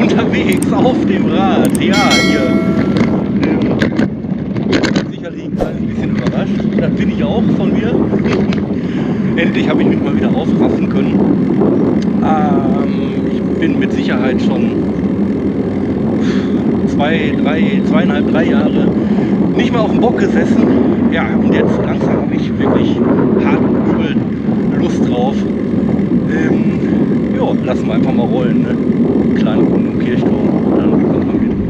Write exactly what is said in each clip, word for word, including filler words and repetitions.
unterwegs auf dem Rad. Ja, hier. Ähm, sicherlich ein kleines bisschen überrascht. Das bin ich auch von mir. Endlich habe ich mich mal wieder aufraffen können. Ähm, ich bin mit Sicherheit schon zwei, drei, zweieinhalb, drei Jahre nicht mehr auf dem Bock gesessen. Ja, und jetzt langsam habe ich wirklich hart und übel Lust drauf. Ähm, jo, lassen wir einfach mal rollen. Ne? Kleine Runde im Kirchturm und dann kommt man wieder.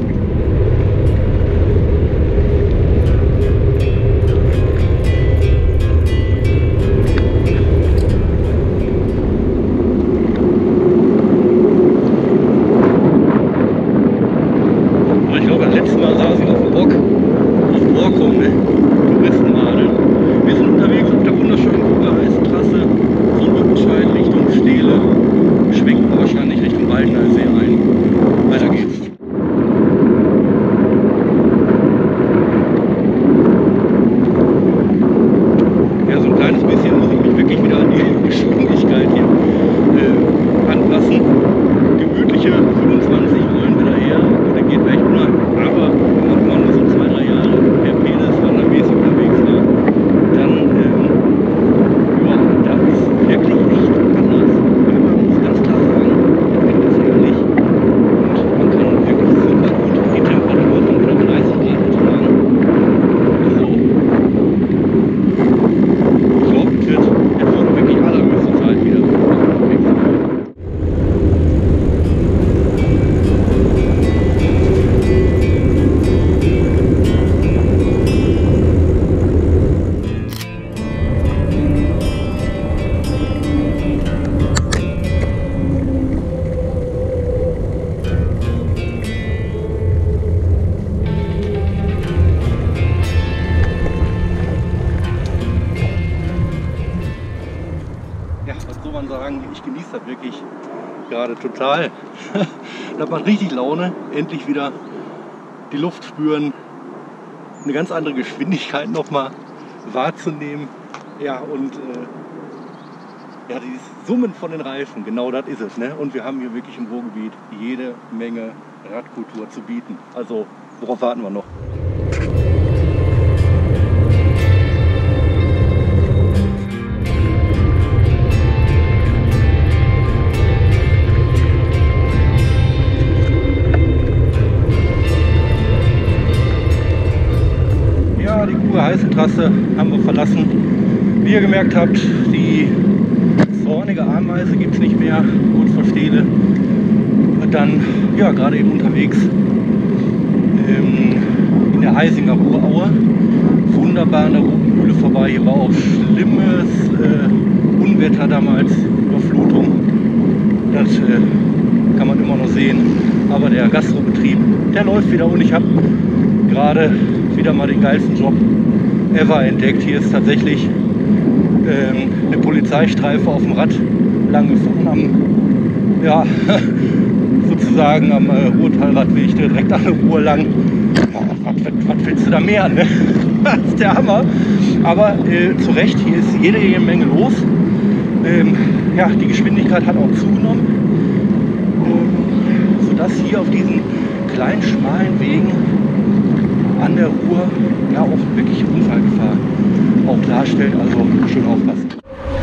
Ich glaube, das letzte Mal saß ich auf dem Bock, auf Borkum, ne? Touristenmade. Wir sind unterwegs auf der wunderschönen Kugelheißentrasse von Lüttenscheid Richtung Steele. Schwenken wir wahrscheinlich Richtung Baldener See ein. Weiter geht's. Ja, so ein kleines bisschen muss ich mich wirklich wieder an die Geschwindigkeit hier äh, anpassen. Gemütliche fünfundzwanzig wollen wir daher. Der geht echt unheimlich. Aber wenn man nur so zwei, drei Jahre per Penis wandermäßig unterwegs war, dann ähm, ja, das ist wirklich echt anders. Aber man muss ganz klar sagen, ich finde das ehrlich. Und man kann wirklich super gut die Temperatur von knapp dreißig Grad tragen. Also, ich glaube, es wird jetzt auch wirklich allerhöchste Zeit wieder unterwegs sein. Ja, was soll man sagen, ich genieße das wirklich gerade total. Da hat man richtig Laune, endlich wieder die Luft spüren, eine ganz andere Geschwindigkeit nochmal wahrzunehmen. Ja, und äh, ja, dieses Summen von den Reifen, genau das ist es. Ne? Und wir haben hier wirklich im Ruhrgebiet jede Menge Radkultur zu bieten. Also, worauf warten wir noch? Die Kugelheißentrasse haben wir verlassen. Wie ihr gemerkt habt, die zornige Ameise gibt es nicht mehr, kurz vor Steele. Und dann, ja, gerade eben unterwegs ähm, in der Heisinger Ruhraue. Wunderbar an der Rotenmühle vorbei. Hier war auch schlimmes äh, Unwetter damals, Überflutung. Das äh, kann man immer noch sehen. Aber der Gastrobetrieb, der läuft wieder und ich habe gerade wieder mal den geilsten Job ever entdeckt. Hier ist tatsächlich ähm, eine Polizeistreife auf dem Rad lang gefahren, am, ja, sozusagen am äh, Ruhrtalradweg direkt an der Ruhr lang. Ja, was, was, was willst du da mehr? Ne? Das ist der Hammer. Aber äh, zu Recht, hier ist jede, jede Menge los. Ähm, ja, die Geschwindigkeit hat auch zugenommen, ähm, sodass hier auf diesen kleinen, schmalen Wegen an der Ruhr ja auch wirklich Unfallgefahr auch darstellt, also schön aufpassen.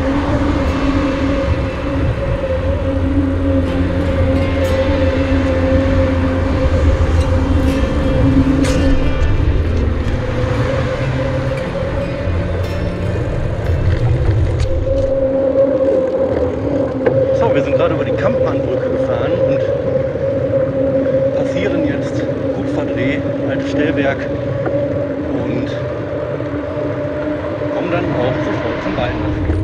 So, wir sind gerade über die Kampmannbrücke gefahren und passieren jetzt Kupferdreh, Altes Stellwerk und kommen dann auch sofort zum Baldener See.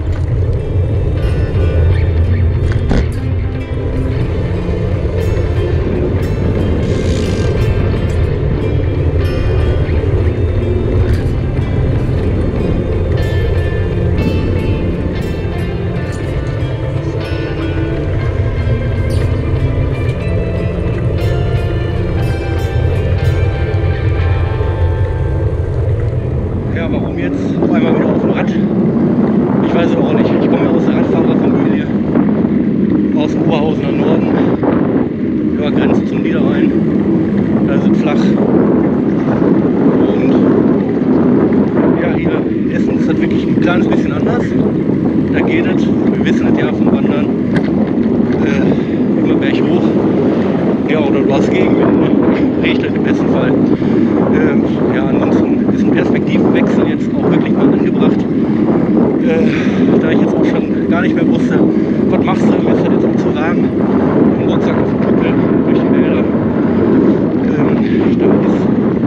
oder du hast Gegenwind, ne? Regnet im besten Fall. Ähm, ja, ansonsten ist ein Perspektivwechsel jetzt auch wirklich mal angebracht. Äh, da ich jetzt auch schon gar nicht mehr wusste, was machst du, mir ist das jetzt auch zu warm. Im Rucksack auf dem Buckel durch die Wälder. Ähm, da ist,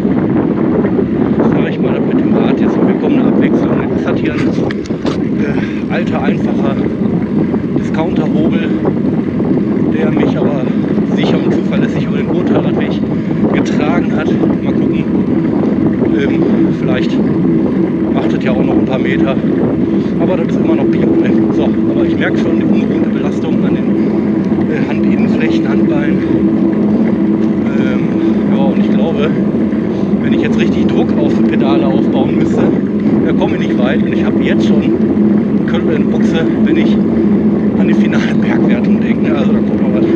sag ich mal, das mit dem Rad jetzt eine willkommene Abwechslung. Jetzt ist das hier ein äh, alter, einfacher Discounter-Hobel, der mich aber sicher und zuverlässig über den Ruhrtaradweg getragen hat. Mal gucken, ähm, vielleicht macht es ja auch noch ein paar Meter, aber das ist immer noch Bio. Ne? So, aber ich merke schon die ungewohnte Belastung an den äh, Handinnenflächen, Handballen. Ähm, ja, und ich glaube, wenn ich jetzt richtig Druck auf die Pedale aufbauen müsste, dann komme ich nicht weit. Und ich habe jetzt schon eine Buchse, wenn ich an die finale Bergwertung denke. Also da kommt noch was.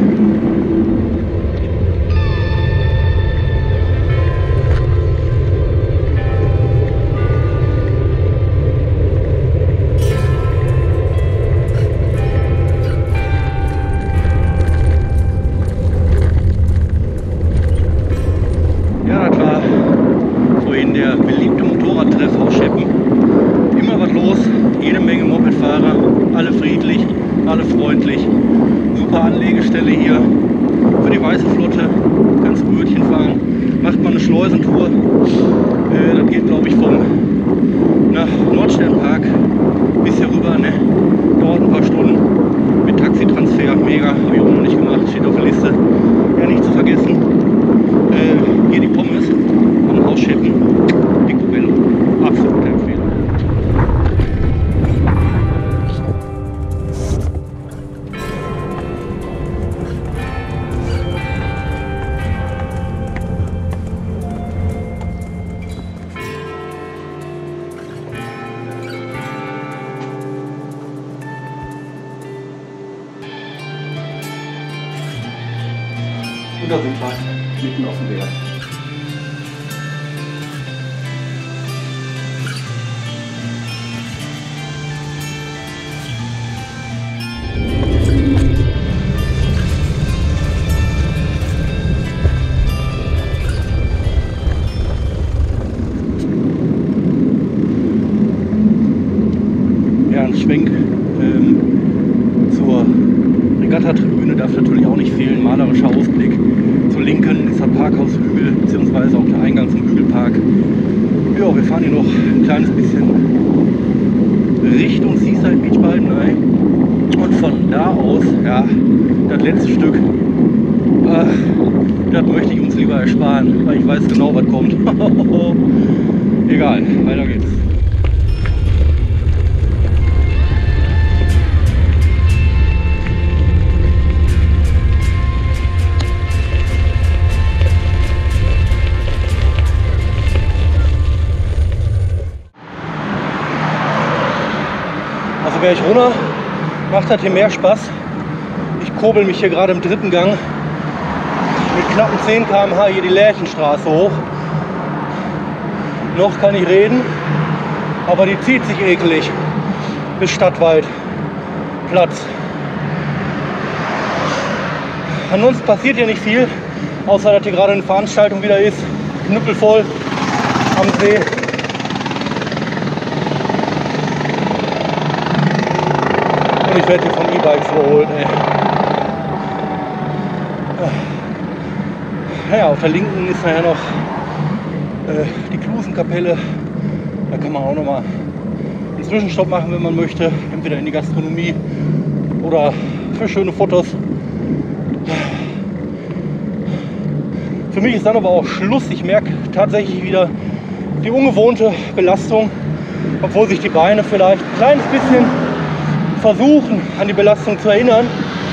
Ja, das war vorhin der beliebte Motorradtreff aus Scheppen. Immer was los, jede Menge Mopedfahrer, alle friedlich, alle freundlich. Super Anlegestelle hier für die Weiße Flotte. Kannst Brötchen fahren, macht man eine Schleusentour. Äh, das geht, glaube ich, vom nach Nordsternpark bis hier rüber. Ne? Dauert ein paar Stunden mit Taxitransfer. Mega, habe ich auch noch nicht gemacht, steht auf der Liste. Ja, nicht zu vergessen. Äh, hier die Pommes am Haus Scheppen, die Kubello. Absolute Empfehlung. Und da sind wir mitten auf dem Berg. Ja, ein Schwenk ähm, zur Regattatribüne darf natürlich auch nicht fehlen. Malerischer Ausblick. Zur Linken ist das Parkhaushügel, beziehungsweise auch der Eingang zum Hügelpark. Ja, wir fahren hier noch ein kleines bisschen Richtung Seaside Beach Baldeney. Und von da aus, ja, das letzte Stück, äh, das möchte ich uns lieber ersparen, weil ich weiß genau, was kommt. Egal, weiter geht's. Also wäre ich runter, macht das hier mehr Spaß. Ich kurbel mich hier gerade im dritten Gang mit knappen zehn Kilometer pro Stunde hier die Lärchenstraße hoch. Noch kann ich reden, aber die zieht sich eklig bis stadtweit Platz. Ansonsten passiert hier nicht viel, außer dass hier gerade eine Veranstaltung wieder ist, knüppelvoll am See. Und ich werde hier von E-Bikes überholt. Ey. Naja, auf der linken ist nachher noch äh, die Klusenkapelle. Da kann man auch noch mal einen Zwischenstopp machen, wenn man möchte. Entweder in die Gastronomie oder für schöne Fotos. Für mich ist dann aber auch Schluss. Ich merke tatsächlich wieder die ungewohnte Belastung, obwohl sich die Beine vielleicht ein kleines bisschen versuchen, an die Belastung zu erinnern,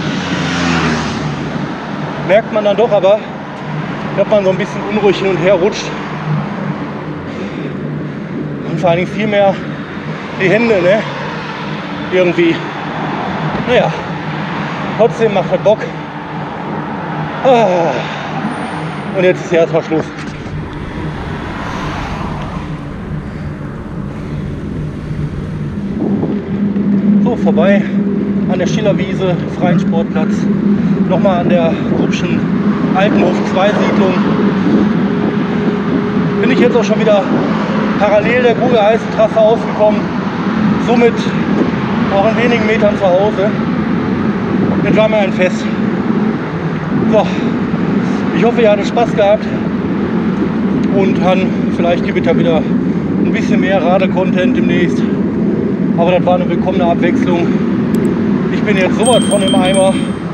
merkt man dann doch aber, dass man so ein bisschen unruhig hin und her rutscht und vor allen Dingen viel mehr die Hände, ne? Irgendwie. Naja, trotzdem macht das Bock. Ah. Und jetzt ist ja erstmal Schluss. So, vorbei an der Schillerwiese, freien Sportplatz, nochmal an der Grubschen Altenhof zwei Siedlung. Bin ich jetzt auch schon wieder parallel der Gruge-Heißen-Trasse ausgekommen. Somit auch in wenigen Metern zu Hause. Jetzt war mir ein Fest. So, ich hoffe, ihr hattet Spaß gehabt und dann vielleicht gibt es ja wieder ein bisschen mehr Rade-Content demnächst. Aber das war eine willkommene Abwechslung. Ich bin jetzt sowas von im Eimer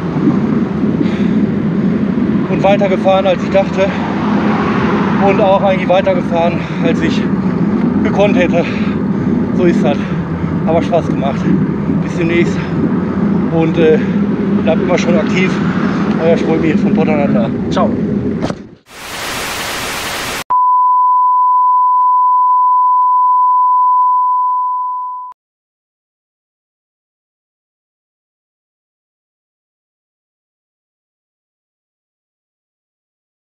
und weitergefahren, als ich dachte. Und auch eigentlich weitergefahren, als ich gekonnt hätte. So ist das. Aber Spaß gemacht. Bis demnächst. Und äh, bleibt immer schon aktiv. Euer Sprömi von Potternanda. Ciao.